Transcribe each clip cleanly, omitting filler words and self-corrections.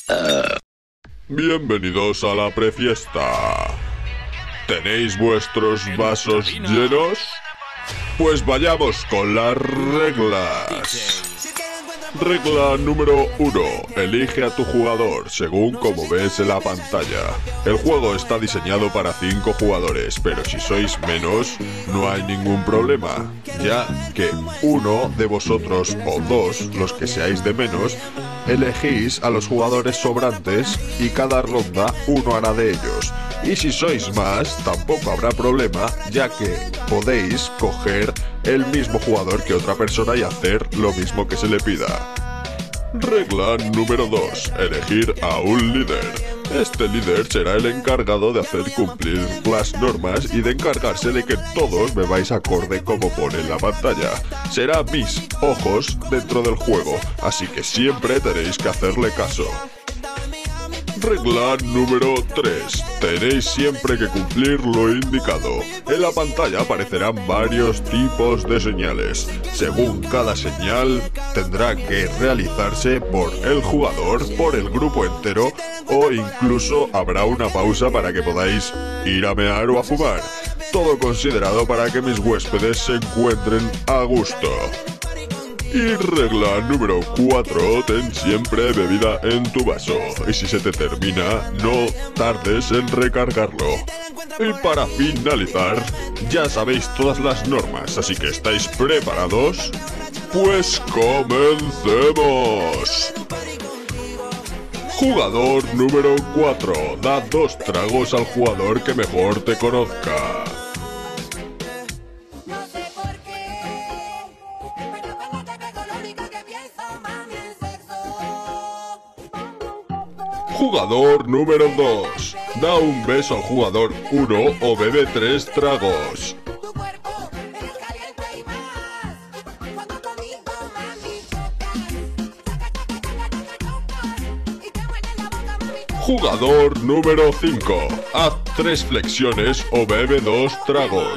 Bienvenidos a la prefiesta. ¿Tenéis vuestros vasos llenos? Pues vayamos con las reglas. Regla número 1. Elige a tu jugador según como ves en la pantalla. El juego está diseñado para 5 jugadores, pero si sois menos, no hay ningún problema, ya que uno de vosotros o dos, los que seáis de menos, elegís a los jugadores sobrantes y cada ronda uno hará de ellos. Y si sois más, tampoco habrá problema, ya que podéis coger el mismo jugador que otra persona y hacer lo mismo que se le pida. Regla número 2. Elegir a un líder. Este líder será el encargado de hacer cumplir las normas y de encargarse de que todos bebáis acorde como pone en la pantalla. Será mis ojos dentro del juego, así que siempre tenéis que hacerle caso. Regla número 3. Tenéis siempre que cumplir lo indicado. En la pantalla aparecerán varios tipos de señales. Según cada señal, tendrá que realizarse por el jugador, por el grupo entero, o incluso habrá una pausa para que podáis ir a mear o a fumar. Todo considerado para que mis huéspedes se encuentren a gusto. Y regla número 4, ten siempre bebida en tu vaso. Y si se te termina, no tardes en recargarlo. Y para finalizar, ya sabéis todas las normas, así que ¿estáis preparados? Pues comencemos. Jugador número 4. Da 2 tragos al jugador que mejor te conozca. Jugador número 2. Da un beso al jugador 1 o bebe 3 tragos. Jugador número 5. Haz 3 flexiones o bebe 2 tragos.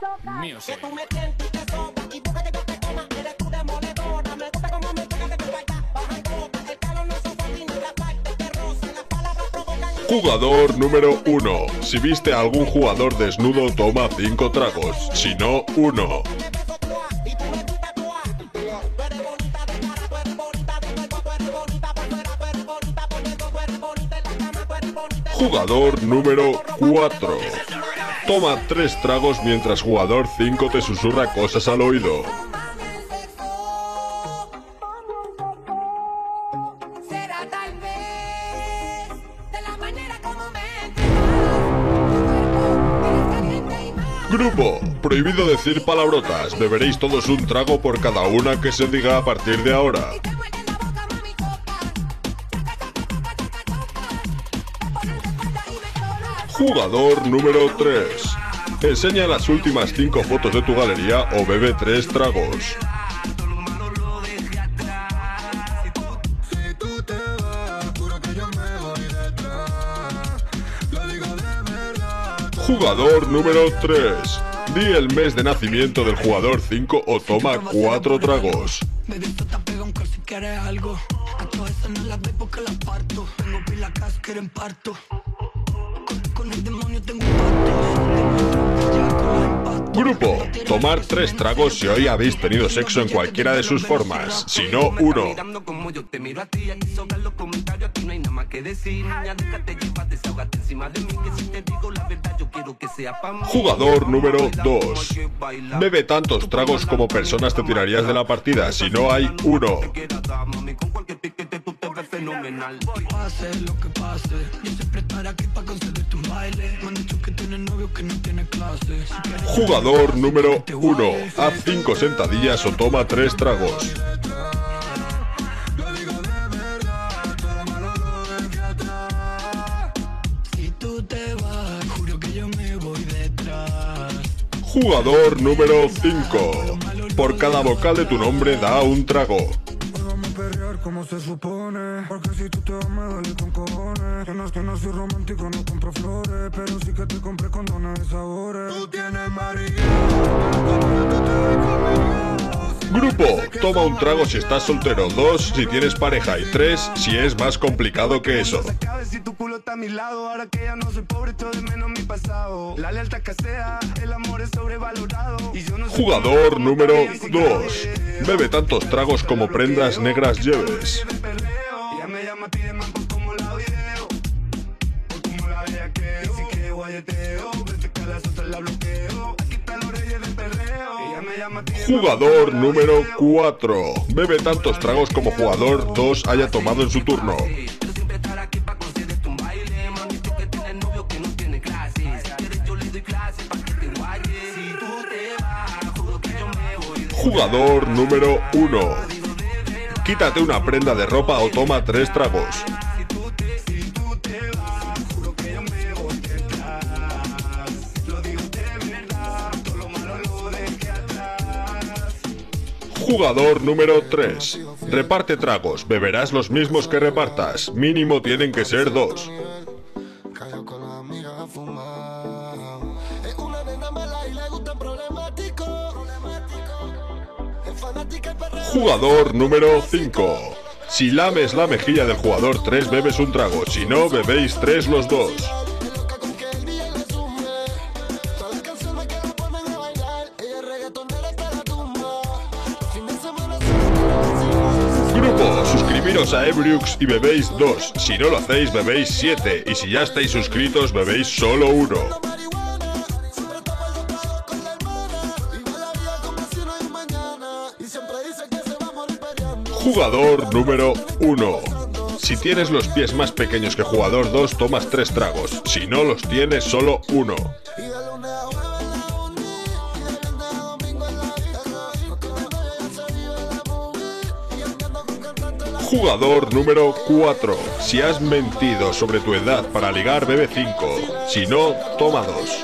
Jugador número 1. Si viste a algún jugador desnudo, toma 5 tragos, si no, 1. Jugador número 4. Toma 3 tragos mientras jugador 5 te susurra cosas al oído. Grupo, prohibido decir palabrotas. Beberéis todos un trago por cada una que se diga a partir de ahora. Jugador número 3. Enseña las últimas 5 fotos de tu galería o bebe 3 tragos. Jugador número 3. Di el mes de nacimiento del jugador 5 o toma 4 tragos. Grupo, tomar 3 tragos si hoy habéis tenido sexo en cualquiera de sus formas, si no, 1. Jugador número 2. Bebe tantos tragos como personas te tirarías de la partida, si no hay 1. Jugador número 1. Haz 5 sentadillas o toma 3 tragos. Jugador número 5. Por cada vocal de tu nombre da un trago. Como se supone, porque si tú te vas me duele con cojones. Que no soy romántico, no compro flores, pero sí que te compré condones de sabores. Tú tienes María, te ves conmigo. Grupo, toma un trago si estás soltero, 2 si tienes pareja y 3 si es más complicado que eso. Jugador número 2. Bebe tantos tragos como prendas negras lleves. Jugador número 4. Bebe tantos tragos como jugador 2 haya tomado en su turno. Jugador número 1. Quítate una prenda de ropa o toma 3 tragos. Jugador número 3. Reparte tragos, beberás los mismos que repartas, mínimo tienen que ser 2. Jugador número 5. Si lames la mejilla del jugador 3 bebes un trago, si no bebéis 3 los dos. Grupo, suscribiros a Ebriux y bebéis 2, si no lo hacéis bebéis 7 y si ya estáis suscritos bebéis solo 1. Jugador número 1. Si tienes los pies más pequeños que jugador 2 tomas 3 tragos, si no los tienes solo 1. Jugador número 4. Si has mentido sobre tu edad para ligar, bebe 5. Si no, toma 2.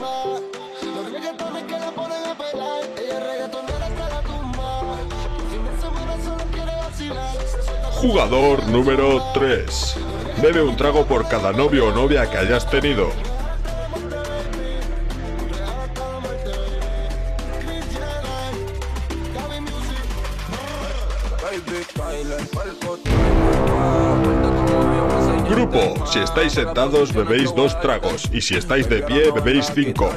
Jugador número 3. Bebe un trago por cada novio o novia que hayas tenido. Grupo, si estáis sentados bebéis 2 tragos y si estáis de pie bebéis 5.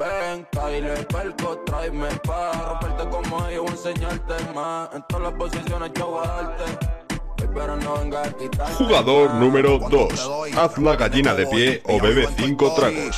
Jugador número 2. Haz la gallina de pie o bebe 5 tragos.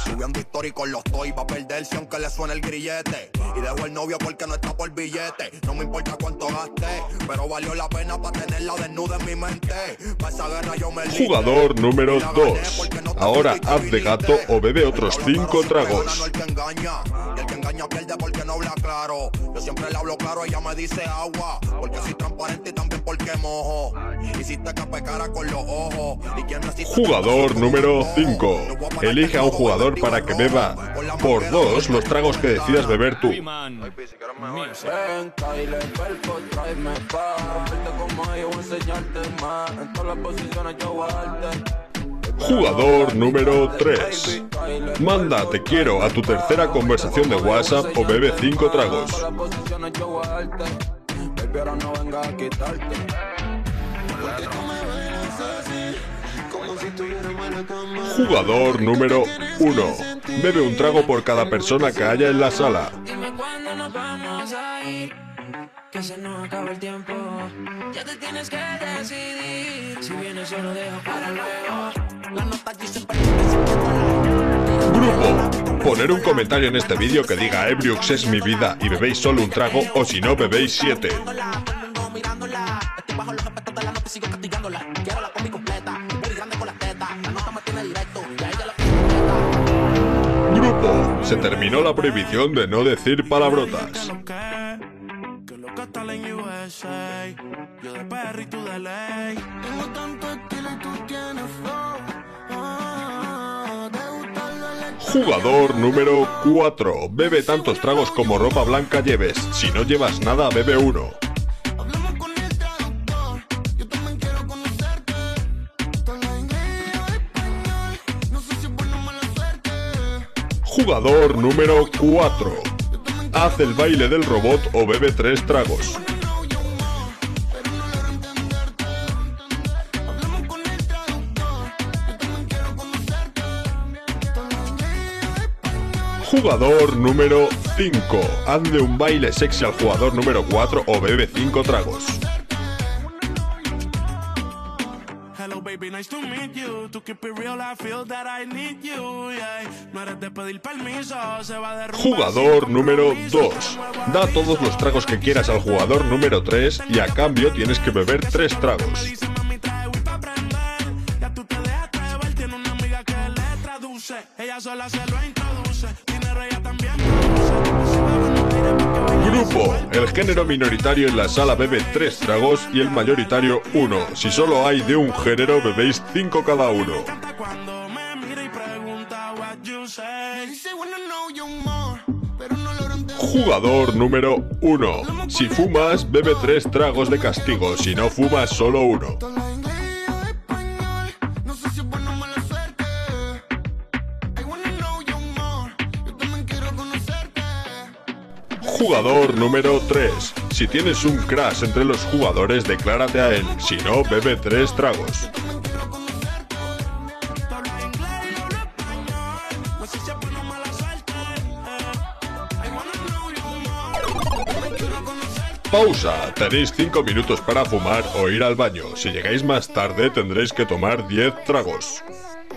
Y dejo el novio porque no está por billete. No me importa cuánto gasté, pero valió la pena para tenerla desnuda en mi mente. Para esa guerra yo me liste. Jugador número 2. Ahora haz de gato o bebe otros 5 tragos. Y el que engaña pierde porque no habla claro. Yo siempre le hablo claro, ella me dice agua. Porque soy transparente y también porque mojo. Hiciste que pecara con los ojos. Jugador número 5. Elige a un jugador para que beba por 2 los tragos que decidas beber tú. Jugador número 3. Manda te quiero a tu tercera conversación de WhatsApp o bebe 5 tragos. Jugador número 1. Bebe un trago por cada persona que haya en la sala. Que se nos acaba el tiempo. Ya te tienes que decidir. Si vienes yo lo dejo para luego. La nota aquí se Grupo, poner un comentario en este vídeo que diga Ebriux es mi vida y bebéis solo un trago o si no bebéis 7. Grupo, se terminó la prohibición de no decir palabrotas. Jugador número 4. Bebe tantos tragos como ropa blanca lleves. Si no llevas nada, bebe 1. Jugador número 4. Haz el baile del robot o bebe 3 tragos. Jugador número 5. Hazle un baile sexy al jugador número 4 o bebe 5 tragos. Jugador número 2. Da todos los tragos que quieras al jugador número 3 y a cambio tienes que beber 3 tragos. Grupo. El género minoritario en la sala bebe 3 tragos y el mayoritario 1. Si solo hay de un género, bebéis 5 cada uno. Jugador número 1. Si fumas, bebe 3 tragos de castigo. Si no fumas, solo 1. Jugador número 3. Si tienes un crush entre los jugadores, declárate a él. Si no, bebe 3 tragos. Pausa. Tenéis 5 minutos para fumar o ir al baño. Si llegáis más tarde, tendréis que tomar 10 tragos.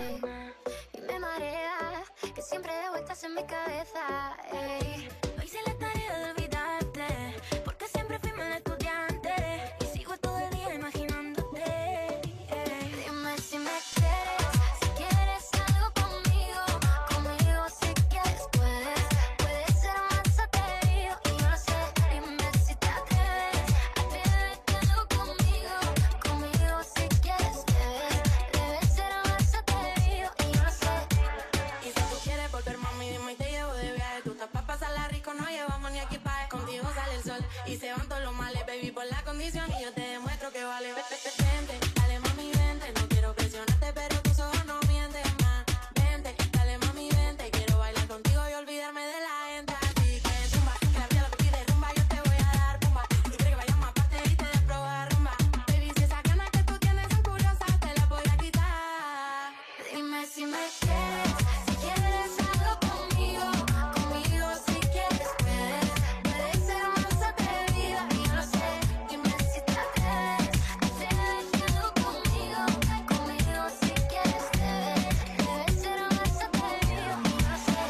Y se van todos los males, baby, por la condición. Y yo te demuestro que vale. Vente, dale mami, vente. No quiero presionarte, pero tus ojos no mienten más. Vente, dale mami, vente. Quiero bailar contigo y olvidarme de la gente. Así que zumba, que la vida lo que pide rumba. Yo te voy a dar pumba. Si quieres que vayamos más aparte y te des probar rumba. Baby, si esas ganas que tú tienes son curiosas, te las voy a quitar. Dime si me quieres, si quieres algo conmigo. Conmigo si quieres puedes. Puedes ser más atrevida y yo lo sé. Dime si te atreves. Atrévete algo conmigo. Conmigo si quieres debes. Debes ser más atrevido y yo lo sé.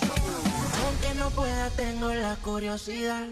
Aunque no pueda tengo la curiosidad.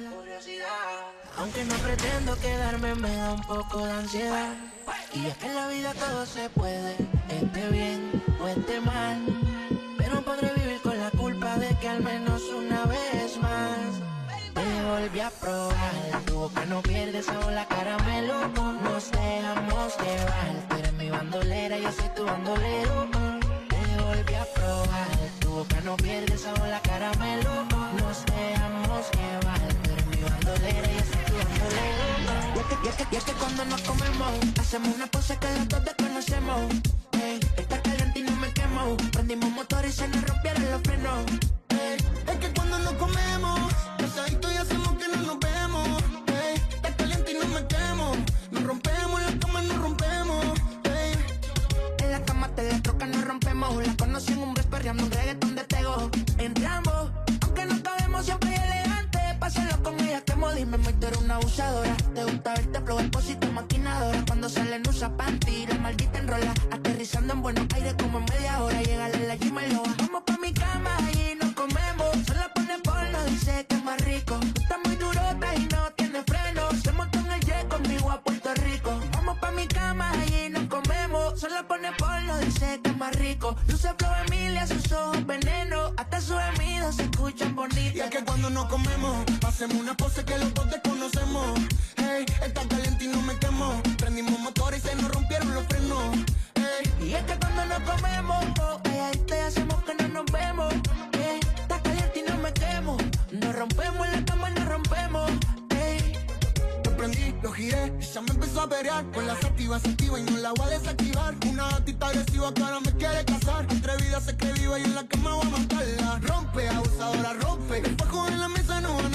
Aunque no pretendo quedarme me da un poco de ansiedad. Y es que en la vida todo se puede, esté bien o esté mal. Pero podré vivir con la culpa de que al menos una vez más te volví a probar. Tu boca no pierde sabor, la caramelo. Nos dejamos llevar. Tú eres mi bandolera, yo soy tu bandolero. Te volví a probar. Tu boca no pierde sabor, la caramelo. Nos dejamos llevar. Tú eres mi bandolera, yo soy tu bandolero. Y es que cuando nos comemos, hacemos una pose que los dos desconocemos. Hey, está caliente y no me quemo. Prendimos motor y se nos rompieron los frenos. Hey, es que cuando nos comemos, pesadito y hacemos que no nos vemos. Hey, está caliente y no me quemo. Nos rompemos, en la cama nos rompemos. Hey, en la cama te destrocan, nos rompemos. La conocí en un bus perreando un reggaetón de tego. Entramos, aunque no cabemos siempre elegante. Pásalo con ella, quemo, dime, tú eres una abusadora. Te gusta verte flow, expósito, maquinadora. Cuando salen usa panty, la maldita enrola. Aterrizando en Buenos Aires como en media hora. Llega a la Gima y Loa. Vamos pa' mi cama y nos comemos. Solo pone porno, dice que es más rico. Tú estás muy durota y no tiene freno. Se montó en el jet conmigo a Puerto Rico. Vamos pa' mi cama y nos comemos. Solo pone porno, dice que es más rico. Luce flow Emilia, sus ojos veneno. Hasta sus gemidos se escuchan bonitos. Y es que cuando nos comemos, hacemos una pose que los dos desconocemos. Hey, está caliente y no me quemo. Prendimos motor y se nos rompieron los frenos. Hey, y es que cuando nos comemos, oh, te hacemos que no nos vemos. Hey, está caliente y no me quemo. Nos rompemos en la cama, nos rompemos. Hey. lo prendí, lo giré, ella me empezó a pelear. Con la sativa se activa y no la voy a desactivar. Una gatita agresiva que ahora me quiere casar. Atrevida se cree viva y en la cama voy a matarla. Rompe, abusadora, rompe. El fajo en la mesa no va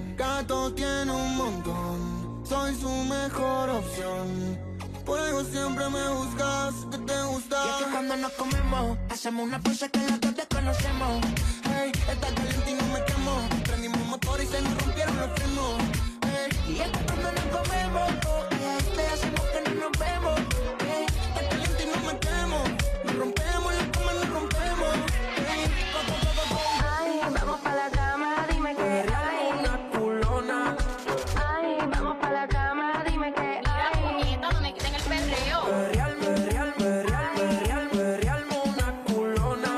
Gato tiene un montón, soy su mejor opción. Por algo siempre me buscas, que te gusta. Y es que cuando nos comemos, hacemos una pose que los dos desconocemos. Hey, está caliente y no me quemo. Prendimos motor y se nos rompieron los frenos. Hey, y es que cuando nos comemos, le hacemos que no nos vemos. Hey, está caliente y no me quemo. Nos rompemos, la cama nos rompemos. Hey, Ay, vamos pa' la cama, dime que hay. una culona. Ay, vamos pa' la cama, dime que hay. Puñeta, no me quiten el perreo. Una culona.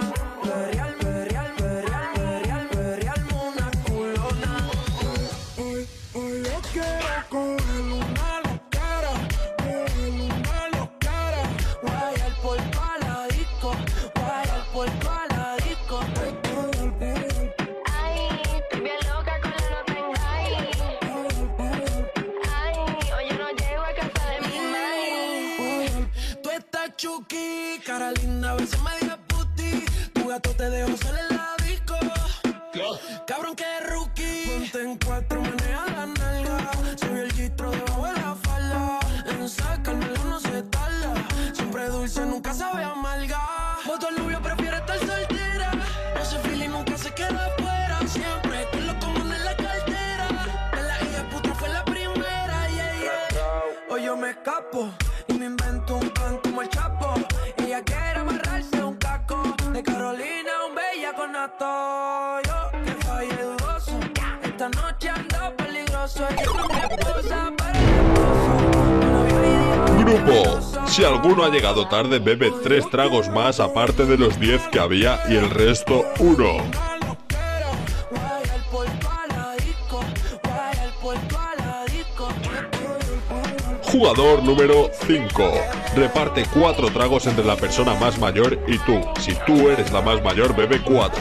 Una culona. Hoy yo quiero coger una loquera. Guayar por toda la disco. Ay, estoy bien loca con la nota en high. Ay, hoy yo no llego a casa de mi night. Tú estás chuki, cara linda, a veces media puti. Tu gato te dejo salir en la disco. Cabrón que rookie. Ponte en cuatro, maneja la nalga. Soy el gistro debajo de la falda. En sacármelo no se tarda. Siempre dulce, nunca sabe amarga. Voto el novio, prefiere estar soltera. Ese feeling nunca se queda afuera. Siempre con lo común en la cartera. De la hija puta fue la primera, Hoy yo me escapo y me invento un plan como el Chapo. Ella quiere amarrarse un caco. De Carolina, un bellaco nato. Yo que fallé dudoso. Esta noche ando peligroso. Ella es mi esposa, para el esposo. Grupo. Si alguno ha llegado tarde, bebe 3 tragos más aparte de los 10 que había y el resto 1. Jugador número 5. Reparte 4 tragos entre la persona más mayor y tú. Si tú eres la más mayor, bebe 4.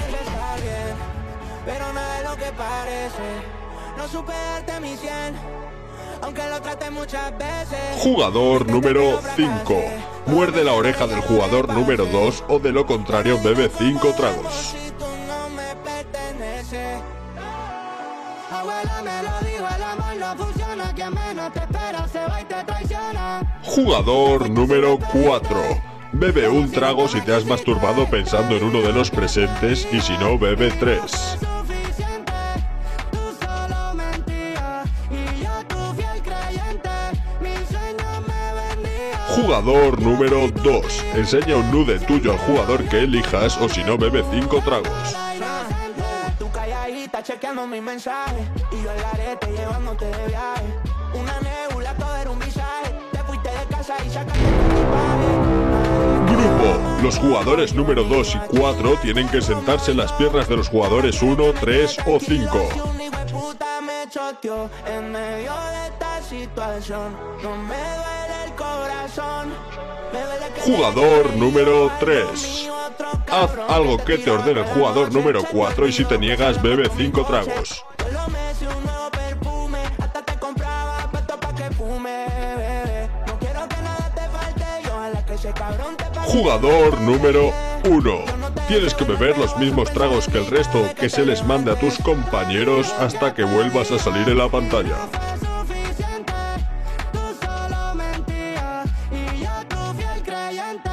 Pero nada es lo que parece. No supe darte mi 100, aunque lo traté muchas veces. Jugador número 5. Muerde la oreja del jugador número 2 o de lo contrario bebe 5 tragos. Si tú no me perteneces. Abuela me lo dijo, el amor no funciona. Quien menos te espera se va y te traiciona. Jugador número 4. Bebe un trago si te has masturbado pensando en uno de los presentes y si no, bebe 3. Suficiente, tú solo mentías y yo tu fiel creyente. Mi sueño me vendía. Jugador número 2. Enseña un nude tuyo al jugador que elijas o si no, bebe 5 tragos. Tu calladita chequeando mis mensajes y yo en la arete llevándote de viaje. Una nebula, todo era un visaje. Te fuiste de casa y sacaste tu equipaje. Grupo. Los jugadores número 2 y 4 tienen que sentarse en las piernas de los jugadores 1, 3 o 5. Si un hijo de puta me choteó en medio de esta situación, no me duele el corazón. Me duele que Jugador número 3. Haz algo que te ordene el jugador número 4 y si te niegas, bebe 5 tragos. todos los meses un nuevo perfume, hasta te compraba puesto pa' que fume, bebé. No quiero que nada te falte y ojalá que ese cabrón te pague. Jugador número 1. Tienes que beber los mismos tragos que el resto que se les mande a tus compañeros hasta que vuelvas a salir en la pantalla. Suficiente, tú solo mentías y yo tu fiel creyente.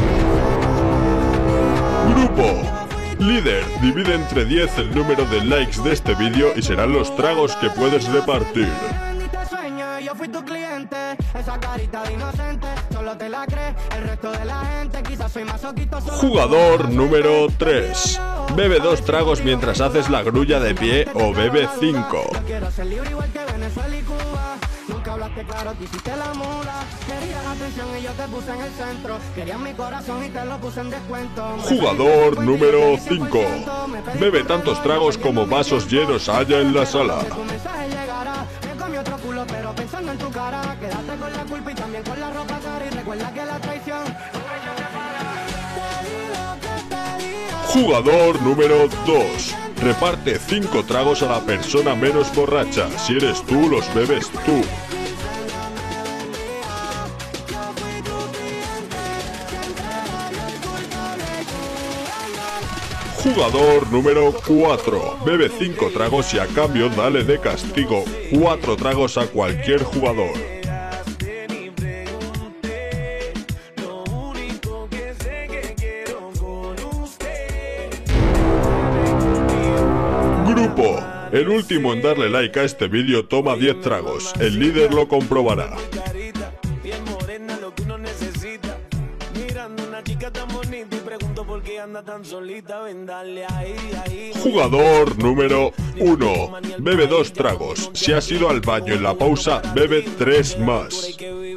Grupo. Líder, divide entre 10 el número de likes de este vídeo y serán los tragos que puedes repartir. Vendiste sueño y yo fui tu cliente. Esa carita de inocente, solo te la crees. El resto de la gente quizás soy masoquito. Jugador número 3. Bebe 2 tragos mientras haces la grulla de pie o bebe 5. Yo quiero ser libre igual que Venezuela y Cuba. Nunca hablaste claro, te hiciste la mula. Querías atención y yo te puse en el centro. Querías mi corazón y te lo puse en descuento. Jugador número 5. Bebe tantos tragos como vasos llenos haya en la sala. Tu mensaje llegará. Me comí otro culo, pero pensando en tu cara. Quédate con la culpa y también con la ropa cara. Y recuerda que la traición. Jugador número 2. Reparte 5 tragos a la persona menos borracha. Si eres tú, los bebes tú. Jugador número 4. Bebe 5 tragos y a cambio dale de castigo 4 tragos a cualquier jugador. Grupo. El último en darle like a este vídeo toma 10 tragos. El líder lo comprobará. Jugador número 1. Bebe 2 tragos. Si has ido al baño en la pausa, bebe 3 más.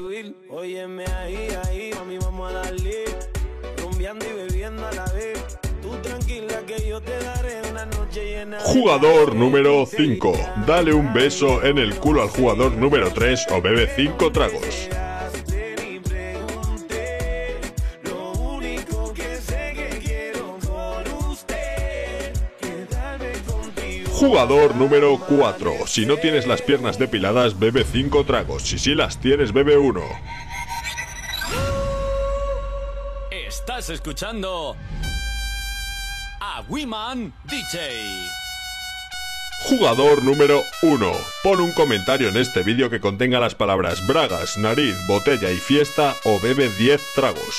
Jugador número 5. Dale un beso en el culo al jugador número 3 o bebe 5 tragos. Jugador número 4. Si no tienes las piernas depiladas, bebe 5 tragos. Si sí las tienes, bebe 1. Estás escuchando a Wiman DJ. Jugador número 1. Pon un comentario en este vídeo que contenga las palabras bragas, nariz, botella y fiesta o bebe 10 tragos.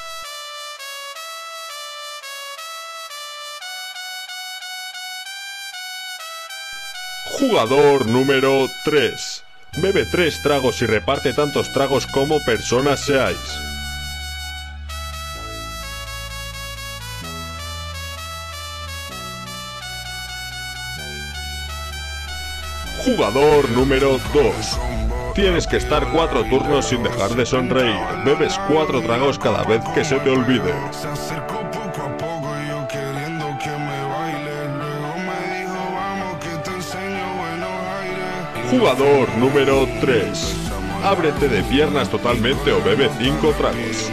Jugador número 3. Bebe 3 tragos y reparte tantos tragos como personas seáis. Jugador número 2. Tienes que estar 4 turnos sin dejar de sonreír. Bebes 4 tragos cada vez que se te olvide. Jugador número 3. Ábrete de piernas totalmente o bebe 5 tragos.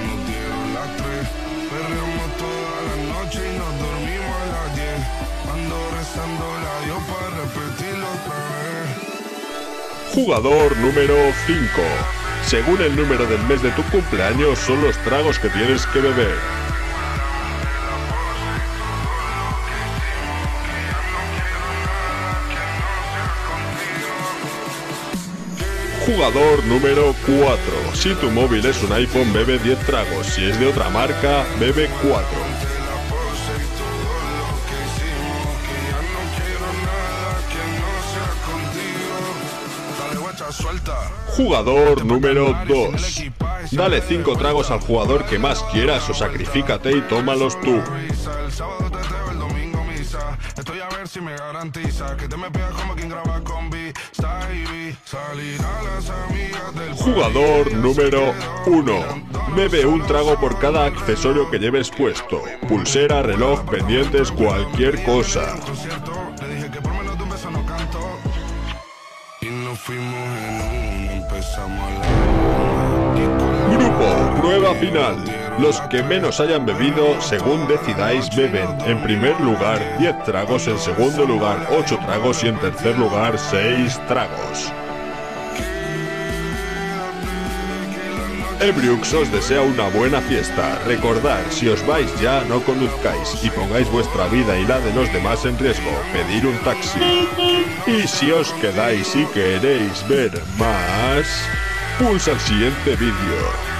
Jugador número 5. Según el número del mes de tu cumpleaños son los tragos que tienes que beber. Jugador número 4. Si tu móvil es un iPhone, bebe 10 tragos. Si es de otra marca, bebe 4. Jugador número 2. Dale 5 tragos al jugador que más quieras o sacrifícate y tómalos tú. Estoy a ver si me garantiza que te me pegas como quien graba con B. Jugador número 1. Bebe un trago por cada accesorio que lleves puesto. Pulsera, reloj, pendientes, cualquier cosa. Grupo, prueba final. Los que menos hayan bebido, según decidáis, beben. En primer lugar, 10 tragos, en segundo lugar, 8 tragos y en tercer lugar, 6 tragos. Ebriux os desea una buena fiesta. Recordad, si os vais ya, no conduzcáis y pongáis vuestra vida y la de los demás en riesgo. Pedir un taxi. Y si os quedáis y queréis ver más, pulsa el siguiente vídeo.